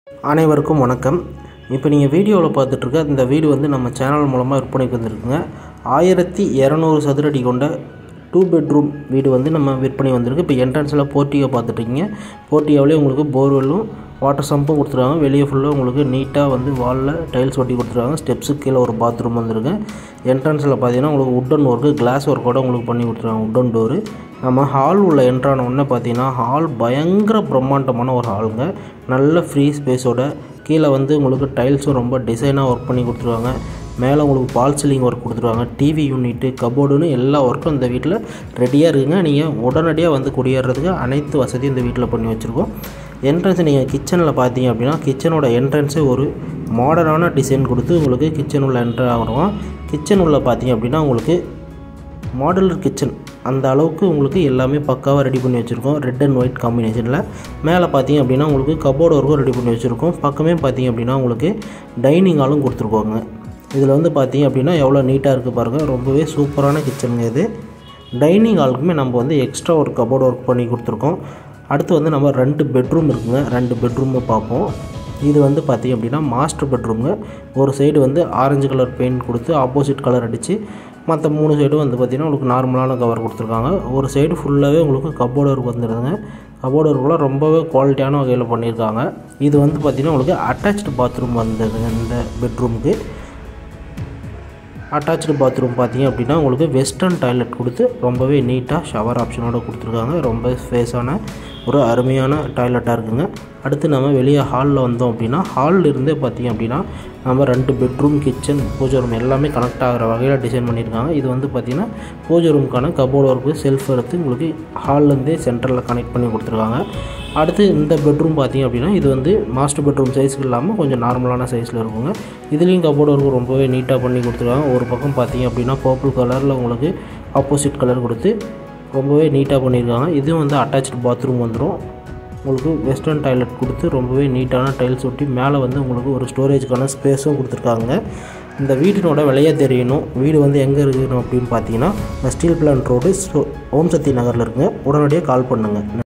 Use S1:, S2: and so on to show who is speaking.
S1: அனைவருக்கும் வணக்கம். இப்போ நீங்கள் வீடியோவில் பார்த்துட்ருக்க இந்த வீடு வந்து நம்ம சேனல் மூலமாக விற்பனைக்கு வந்திருக்குங்க. 1200 சதுரடி கொண்ட 2 பெட்ரூம் வீடு வந்து நம்ம விற்பனை வந்திருக்கு. இப்போ என்ட்ரன்ஸில் போர்ட்டிகோ பார்த்துட்ருக்கீங்க. போர்ட்டிகோவிலே உங்களுக்கு போர்வெல்லும் வாட்டர் சம்பும் கொடுத்துருக்காங்க. வெளியே ஃபுல்லாக உங்களுக்கு நீட்டாக வந்து வாலில் டைல்ஸ் ஒட்டி கொடுத்துருக்காங்க. ஸ்டெப்ஸுக்கு கீழே ஒரு பாத்ரூம் வந்துருக்கு. என்ட்ரன்ஸில் பார்த்தீங்கன்னா உங்களுக்கு உட்டன் ஒர்க்கு, கிளாஸ் ஒர்க்கோட உங்களுக்கு பண்ணி கொடுத்துருக்காங்க. Wooden door. நம்ம ஹால் உள்ள என்ட்ரான உடனே பார்த்தீங்கன்னா ஹால் பயங்கர பிரம்மாண்டமான ஒரு ஹாலுங்க. நல்ல ஃப்ரீ ஸ்பேஸோட கீழே வந்து உங்களுக்கு டைல்ஸும் ரொம்ப டிசைனாக ஒர்க் பண்ணி கொடுத்துருவாங்க. மேலே உங்களுக்கு பால் சீலிங் ஒர்க் கொடுத்துருவாங்க. டிவி யூனிட்டு, கபோர்டுன்னு எல்லா ஒர்க்கும் இந்த வீட்டில் ரெடியாக இருக்குங்க. நீங்கள் உடனடியாக வந்து குடியேறதுக்கு அனைத்து வசதியும் இந்த வீட்டில் பண்ணி வச்சுருக்கோம். என்ட்ரன்ஸ் நீங்கள் கிச்சனில் பார்த்தீங்க அப்படின்னா கிச்சனோட என்ட்ரன்ஸே ஒரு மாடர்னான டிசைன் கொடுத்து உங்களுக்கு கிச்சன் உள்ள என்ட்ரு ஆகணும். கிச்சன் உள்ள பார்த்தீங்க அப்படின்னா உங்களுக்கு மாடுலர் கிச்சன் அந்த அளவுக்கு உங்களுக்கு எல்லாமே பக்காவாக ரெடி பண்ணி வச்சுருக்கோம். ரெட் அண்ட் ஒயிட் காம்பினேஷனில். மேலே பார்த்தீங்க அப்படின்னா உங்களுக்கு கபோர்டு ஒர்க்கும் ரெடி பண்ணி வச்சுருக்கோம். பக்கமே பார்த்தீங்க அப்படின்னா உங்களுக்கு டைனிங் ஹாலும் கொடுத்துருக்கோங்க. இதில் வந்து பார்த்தீங்க அப்படின்னா எவ்வளோ நீட்டாக இருக்குது பாருங்கள். ரொம்பவே சூப்பரான கிச்சனுங்க இது. டைனிங் ஹாலுக்குமே நம்ம வந்து எக்ஸ்ட்ரா ஒரு கபோர்டு ஒர்க் பண்ணி கொடுத்துருக்கோம். அடுத்து வந்து நம்ம 2 பெட்ரூம் இருக்குங்க. 2 பெட்ரூமை பார்ப்போம். இது வந்து பார்த்திங்க அப்படின்னா மாஸ்டர் பெட்ரூமுங்க. ஒரு சைடு வந்து ஆரஞ்சு கலர் பெயிண்ட் கொடுத்து ஆப்போசிட் கலர் அடித்து மற்ற 3 சைடும் வந்து பார்த்திங்கன்னா உங்களுக்கு நார்மலான கவர் கொடுத்துருக்காங்க. ஒரு சைடு ஃபுல்லாகவே உங்களுக்கு கபோர்டு ஒர்க் வந்துடுதுங்க. கபோர்டு ஒர்க்கெலாம் ரொம்பவே குவாலிட்டியான வகையில் பண்ணியிருக்காங்க. இது வந்து பார்த்திங்கன்னா உங்களுக்கு அட்டாச்டு பாத்ரூம் வந்ததுங்க. இந்த பெட்ரூமுக்கு அட்டாச்டு பாத்ரூம் பார்த்தீங்க அப்படின்னா உங்களுக்கு வெஸ்டர்ன் டாய்லெட் கொடுத்து ரொம்பவே நீட்டாக ஷவர் ஆப்ஷனோடு கொடுத்துருக்காங்க. ரொம்ப ஸ்பேஸான ஒரு அருமையான டாய்லெட்டாக இருக்குங்க. அடுத்து நம்ம வெளியே ஹாலில் வந்தோம் அப்படின்னா ஹாலில் இருந்தே பார்த்திங்க அப்படின்னா நம்ம 2 பெட்ரூம், கிச்சன், பூஜை ரூம் எல்லாமே கனெக்ட் ஆகிற வகையில் டிசைன் பண்ணியிருக்காங்க. இது வந்து பார்த்திங்கன்னா பூஜை ரூமுக்கான கபோர்டு ஒர்க்கு, செல்ஃப் எடுத்து உங்களுக்கு ஹால்லேருந்தே சென்டரில் கனெக்ட் பண்ணி கொடுத்துருக்காங்க. அடுத்து இந்த பெட்ரூம் பார்த்திங்க அப்படின்னா இது வந்து மாஸ்டர் பெட்ரூம் சைஸுக்கு இல்லாமல் கொஞ்சம் நார்மலான சைஸில் இருக்குங்க. இதுலேயும் கபோர்டு ஒர்க்கு ரொம்பவே நீட்டாக பண்ணி கொடுத்துருக்காங்க. ஒரு பக்கம் பார்த்திங்க அப்படின்னா பர்பிள் கலரில் உங்களுக்கு ஆப்போசிட் கலர் கொடுத்து ரொம்பவே நீட்டாக பண்ணியிருக்காங்க. இதுவும் வந்து அட்டாச்டு பாத்ரூம் வந்துடும். உங்களுக்கு வெஸ்டர்ன் டாய்லெட் கொடுத்து ரொம்பவே நீட்டான டைல்ஸ் ஒட்டி மேலே வந்து உங்களுக்கு ஒரு ஸ்டோரேஜுக்கான ஸ்பேஸும் கொடுத்துருக்காங்க. இந்த வீட்டினோட விலையே தெரியணும். வீடு வந்து எங்கே இருக்கணும் அப்படின்னு பார்த்தீங்கன்னா ஸ்டீல் பிளான்ட் ரோடு ஓம் சக்தி நகரில் இருக்குங்க. உடனடியாக கால் பண்ணுங்கள்.